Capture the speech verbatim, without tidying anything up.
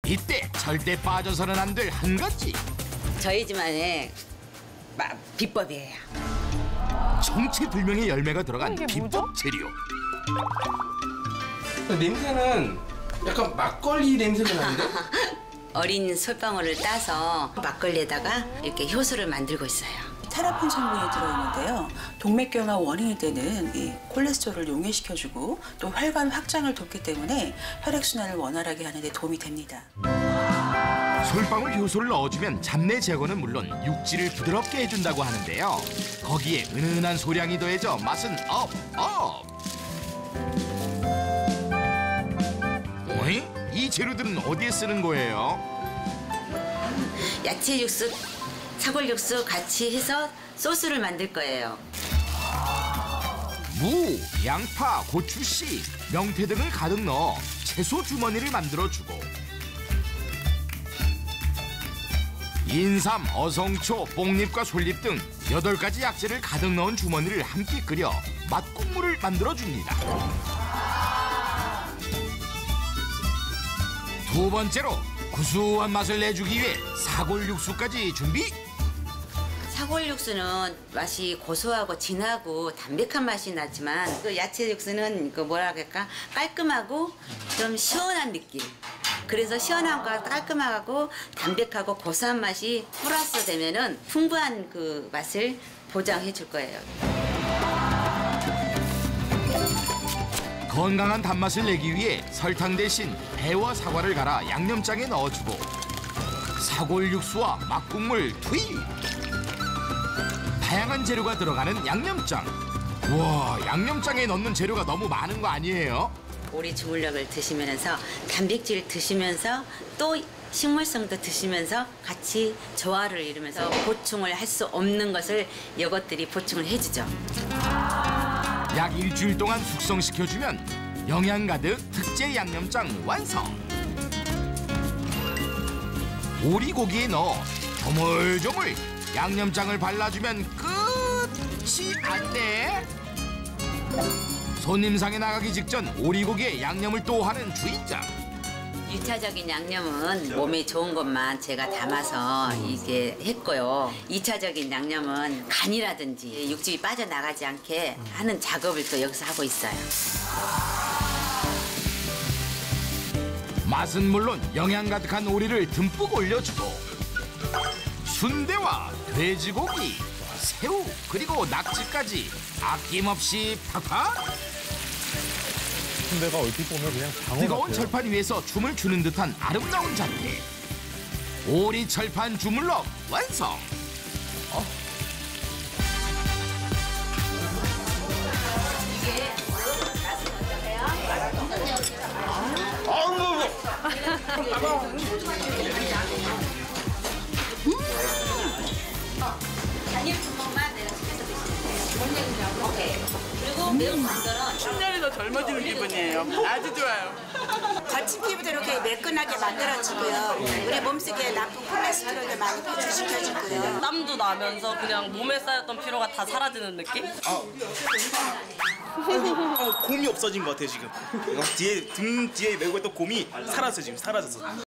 이때 절대 빠져서는 안 될 한 가지. 저희 집안의 마, 비법이에요. 정체불명의 열매가 들어간 비법 재료. 냄새는 약간 막걸리 냄새가 나는데? 어린 솔방울을 따서 막걸리에다가 이렇게 효소를 만들고 있어요. 테라핀 성분이 들어있는데요. 동맥경화 원인이 되는 이 콜레스테롤을 용해시켜주고 또 혈관 확장을 돕기 때문에 혈액순환을 원활하게 하는 데 도움이 됩니다. 솔방울 효소를 넣어주면 잡내 제거는 물론 육질을 부드럽게 해준다고 하는데요. 거기에 은은한 소량이 더해져 맛은 업, 업! 어이? 이 재료들은 어디에 쓰는 거예요? 야채 육수, 사골 육수 같이 해서 소스를 만들 거예요. 무, 양파, 고추씨, 명태 등을 가득 넣어 채소 주머니를 만들어주고 인삼, 어성초, 뽕잎과 솔잎 등 여덟 가지 약재를 가득 넣은 주머니를 함께 끓여 맛국물을 만들어줍니다. 두 번째로 구수한 맛을 내주기 위해 사골 육수까지 준비. 사골 육수는 맛이 고소하고 진하고 담백한 맛이 나지만 그 야채 육수는 그 뭐라 그럴까 깔끔하고 좀 시원한 느낌. 그래서 시원함과 깔끔하고 담백하고 고소한 맛이 플러스 되면은 풍부한 그 맛을 보장해 줄 거예요. 건강한 단맛을 내기 위해 설탕 대신 배와 사과를 갈아 양념장에 넣어주고 사골 육수와 막국물 투입. 다양한 재료가 들어가는 양념장. 와, 양념장에 넣는 재료가 너무 많은 거 아니에요? 오리 주물럭을 드시면서 단백질 드시면서 또 식물성도 드시면서 같이 조화를 이루면서 보충을 할 수 없는 것을 이것들이 보충을 해주죠. 약 일주일 동안 숙성시켜주면 영양 가득 특제 양념장 완성. 오리고기에 넣어 조물조물 양념장을 발라주면 끝이 아니네. 손님상에 나가기 직전 오리고기에 양념을 또 하는 주인장. 일차적인 양념은 몸에 좋은 것만 제가 담아서 이게 했고요. 이차적인 양념은 간이라든지 육즙이 빠져나가지 않게 하는 작업을 또 여기서 하고 있어요. 맛은 물론 영양 가득한 오리를 듬뿍 올려주고 순대와 돼지고기, 새우, 그리고 낙지까지 아낌없이 팍팍. 순대가 얼핏 보면 그냥 장어 뜨거운 같아요. 철판 위에서 춤을 추는 듯한 아름다운 자태. 오리 철판 주물럭 완성. 어? 이게 맛은 어떠세요? 한입 주먹만 내가 시켜서 드시면 돼요. 오케이. 그리고 매운 감자는 십 년이 더 젊어지는 기분이에요. 아주 좋아요. 거친 피부도 이렇게 매끈하게 만들어지고요. 우리 몸속에 나쁜 콜레스테롤을 많이 배출시켜주고요. 땀도 나면서 그냥 몸에 쌓였던 피로가 다 사라지는 느낌? 아, 어, 곰이 없어진 것 같아요 지금. 뒤에 등 뒤에 메고 있던 곰이 사라졌어 지금 사라졌어.